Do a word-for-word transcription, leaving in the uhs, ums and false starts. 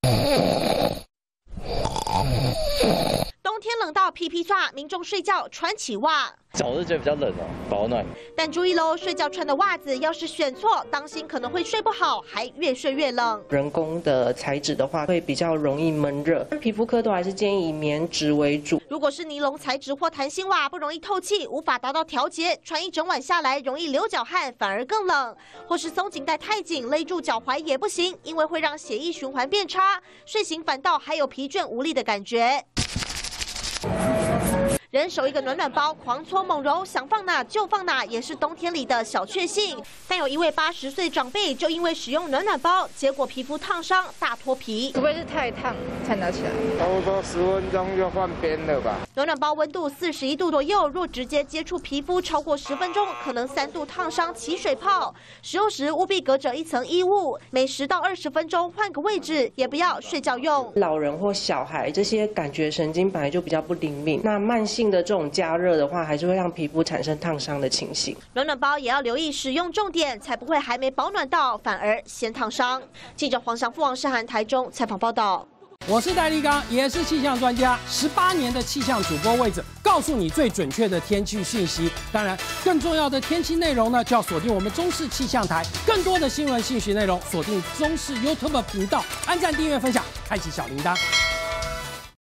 冬天冷到皮皮唰，民众睡觉穿起袜。 脚是觉得比较冷哦，保暖。 但注意喽，睡觉穿的袜子要是选错，当心可能会睡不好，还越睡越冷。 人工的材质的话，会比较容易闷热。皮肤科都还是建议以棉质为主。 如果是尼龙材质或弹性袜，不容易透气，无法达到调节，穿一整晚下来容易流脚汗，反而更冷。或是松紧带太紧，勒住脚踝也不行，因为会让血液循环变差，睡醒反倒还有疲倦无力的感觉。 人手一个暖暖包，狂搓猛揉，想放哪就放哪，也是冬天里的小确幸。但有一位八十岁长辈就因为使用暖暖包，结果皮肤烫伤，大脱皮。 除非是太烫才拿起来， 差不多十分钟就换边了吧。 暖暖包温度四十一度左右，若直接接触皮肤超过十分钟，可能三度烫伤起水泡。使用时务必隔着一层衣物，每十到二十分钟换个位置，也不要睡觉用。 老人或小孩这些感觉神经本来就比较不灵敏，那慢性 性的这种加热的话，还是会让皮肤产生烫伤的情形。 暖暖包也要留意使用重点，才不会还没保暖到，反而先烫伤。记者黄祥富、王世涵台中采访报道。 我是戴立刚，也是气象专家，十八年的气象主播位置，告诉你最准确的天气讯息。当然，更重要的天气内容呢，就要锁定我们中视气象台。更多的新闻信息内容，锁定中视 YouTube 频道，按赞、订阅、分享，开启小铃铛。